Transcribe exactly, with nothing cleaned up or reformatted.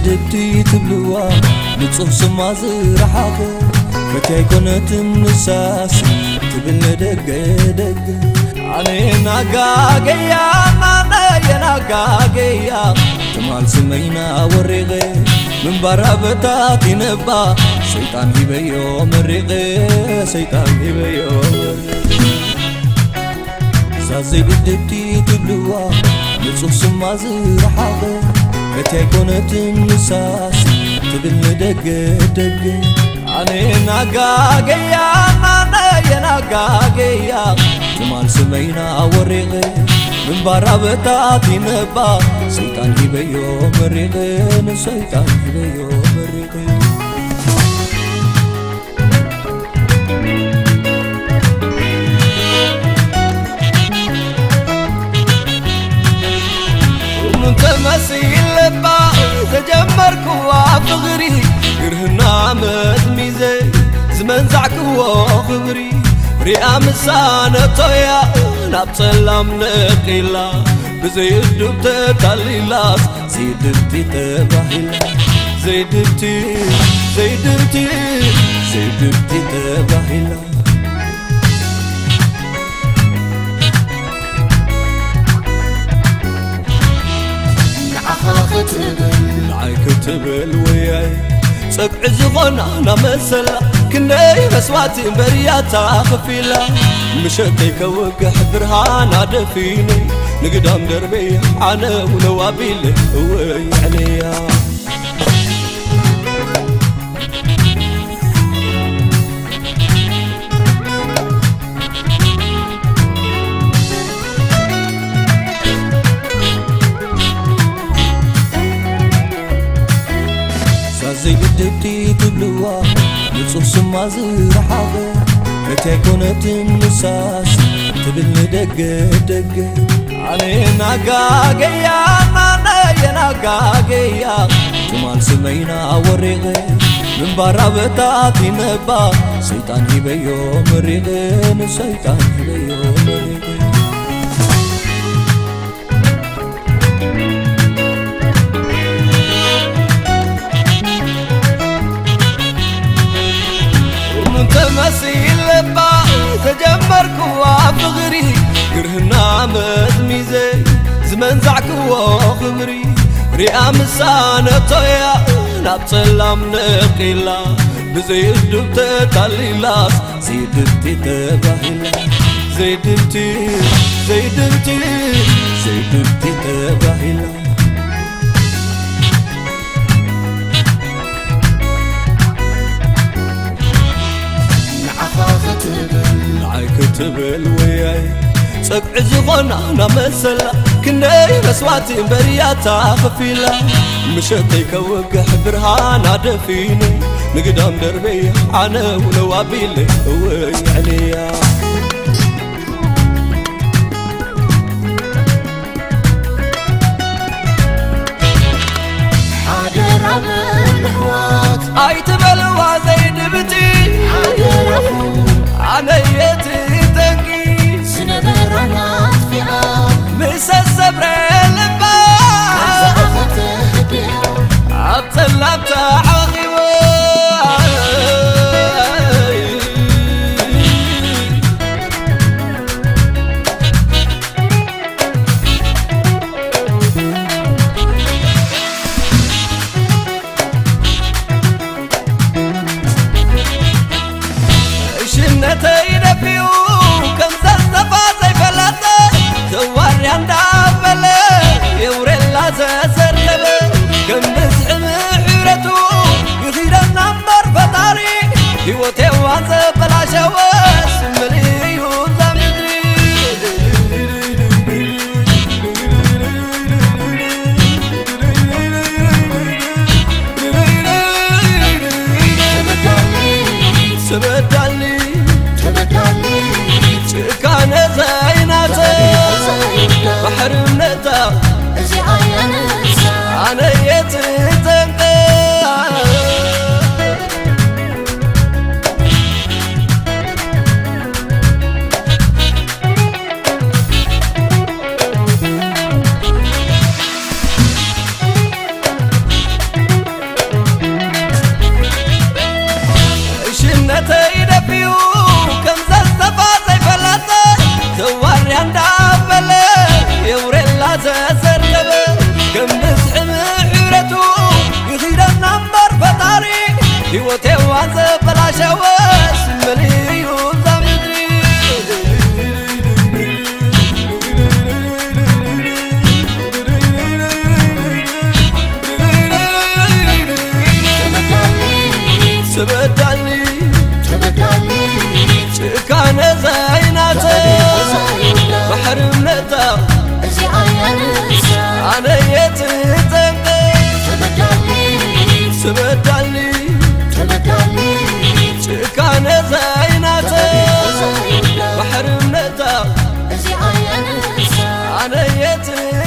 دبتي تبلوا نصف سماز رحاك فتاي كنت النساس تبل دق دق علينا قاقيا نانا قاقيا تمال سمينا ورغي من برا بتاتي نبا شيطان يبيو مرغي شيطان يبيو زازي بدبتي تبلوا نصف سماز رحاك فتاي كنت النساس تبل دق دق علينا قاقيا نانا قاقيا تمال سمينا ورغي من برا بتاتي نبا شيطان يبيو مرغي شيطان يبيو مرغي تمثيل با تجمرك وافغري قرهنا مزميزي زمن زعك وخبري ريا مسانة يا نبسلام نقيلا بزي الدبت تاليلاس زي دبتي تباهيلا زي دبتي زي دبتي زي دبتي تباهيلا نعي كتبل وياي سبع زغنا نمسلا كناي بسواتي برياتا خفيلا مشتي كوقح برهانا دفيني نقدام دربي عنا ونوابيلي وي عليا زي بدبتي تبلوا نصف سماز رحاغي فتاي كنت النساس تبل دق دق علينا قاقيا نانا قاقيا تمال سمينا ورغي من برا بتاتي نبا شيطان يبيو مرغي شيطان يبيو مرغي تمثيل با تجمرك وافغري قرهنا مزميزي زمن زعك وخبري ريا مسانة يا نبسلام نقيلا بزي الدبت تاليلاس زي دبتي تباهيلا زي دبتي زي دبتي زي دبتي تباهيلا نعي كتبل وياي سبع زغنا نمسلا كناي بسواتي برياتا خفيلا مشتي كوقح برهانا دفيني نقدام دربي عنا ونوابيلي وي عليا حاضر بالهوات اي تبلوا زي دبتي أنا يتي تنقي سنبرنا فيها مس الصبر لبا أخذت هدية أطلبت عاقبة تيدفيو كم زستفا زي فلاتة تواري عندابلة يوريلا زسرلبة كم بسعم حيرتو يخير النمبر فتاري يوتي وانزا بلا شواس مليو زمدري سبتالي كان زينته بحرمنته أنا يتنقى أنا يتنقى سبدالي كان زيناته بحر منتا أنا يتنقى